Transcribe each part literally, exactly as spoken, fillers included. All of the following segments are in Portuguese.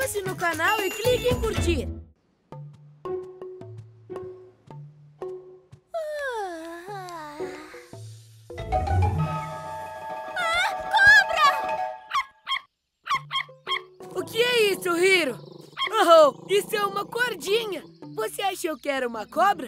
Inscreva-se no canal e clique em curtir. O que é isso, Hiro? Oh, isso é uma cordinha. Você achou que era uma cobra?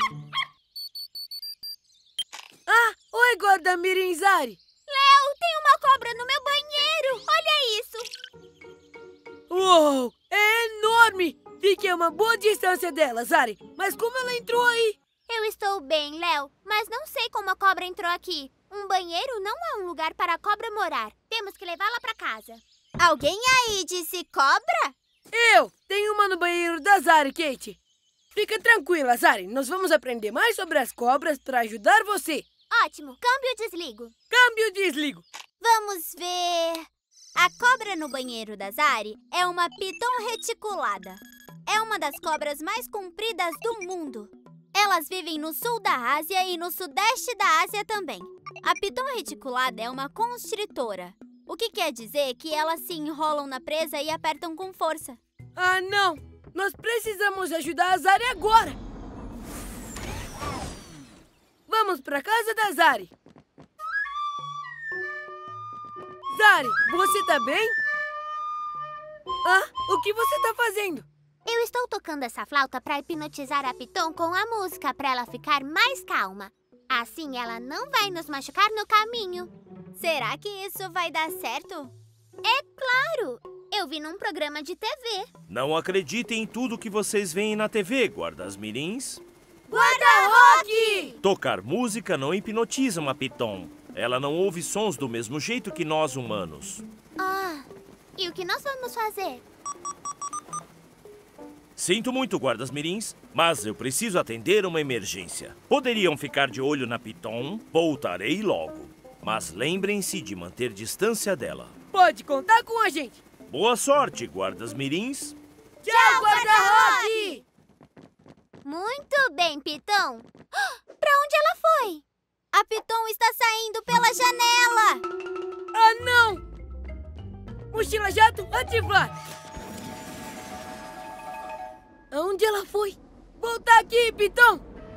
Ah, oi, Guarda-Mirim Zari. Léo, tem uma cobra no meu banheiro. Olha isso. Uou, é enorme. Fique a uma boa distância dela, Zari. Mas como ela entrou aí? Eu estou bem, Léo, mas não sei como a cobra entrou aqui. Um banheiro não é um lugar para a cobra morar. Temos que levá-la para casa. Alguém aí disse cobra? Eu! Tenho uma no banheiro da Zari, Kate. Fica tranquila, Zari. Nós vamos aprender mais sobre as cobras para ajudar você. Ótimo. Câmbio desligo. Câmbio desligo. Vamos ver... A cobra no banheiro da Zari é uma piton reticulada. É uma das cobras mais compridas do mundo. Elas vivem no sul da Ásia e no sudeste da Ásia também. A piton reticulada é uma constritora. O que quer dizer que elas se enrolam na presa e apertam com força. Ah, não! Nós precisamos ajudar a Zari agora! Vamos para casa da Zari. Zari, você tá bem? Ah, o que você tá fazendo? Eu estou tocando essa flauta para hipnotizar a piton com a música para ela ficar mais calma. Assim ela não vai nos machucar no caminho. Será que isso vai dar certo? É claro! Eu vi num programa de T V. Não acreditem em tudo que vocês veem na T V, guardas mirins. Guarda-Rock! Tocar música não hipnotiza uma piton. Ela não ouve sons do mesmo jeito que nós humanos. Ah, e o que nós vamos fazer? Sinto muito, guardas mirins, mas eu preciso atender uma emergência. Poderiam ficar de olho na piton, voltarei logo. Mas lembrem-se de manter distância dela. Pode contar com a gente. Boa sorte, guardas mirins. Tchau, Guarda-Rock! Muito bem, piton. Pra onde ela foi? A piton está saindo pela janela. Ah, não! Mochila jato, ativar! Aonde ela foi? Volta aqui, piton!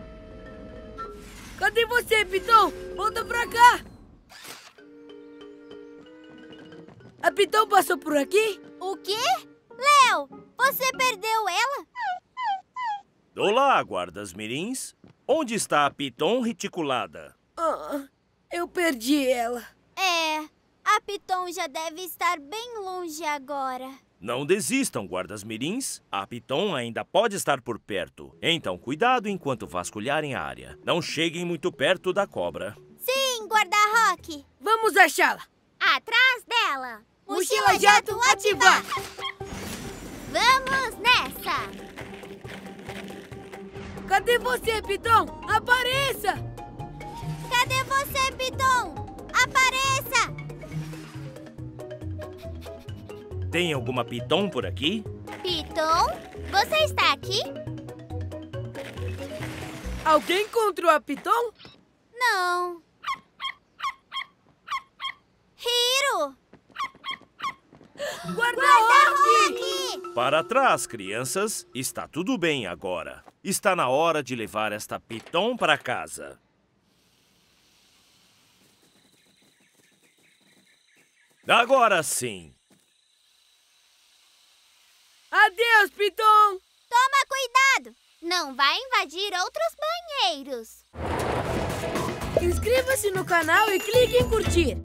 Cadê você, piton? Volta pra cá! A piton passou por aqui? O quê? Léo, você perdeu ela? Olá, guardas mirins. Onde está a piton reticulada? Ah, eu perdi ela. É, a piton já deve estar bem longe agora. Não desistam, guardas mirins. A piton ainda pode estar por perto. Então, cuidado enquanto vasculharem a área. Não cheguem muito perto da cobra. Sim, Guarda-Rock. Vamos achá-la. Atrás dela. Mochila jato, ativar! Vamos nessa! Cadê você, piton? Apareça! Cadê você, piton? Apareça! Tem alguma piton por aqui? Piton, você está aqui? Alguém encontrou a piton? Não. Hiro! Guarda-Rock! Para trás, crianças. Está tudo bem agora. Está na hora de levar esta piton para casa. Agora sim. Adeus, piton! Toma cuidado! Não vai invadir outros banheiros. Inscreva-se no canal e clique em curtir.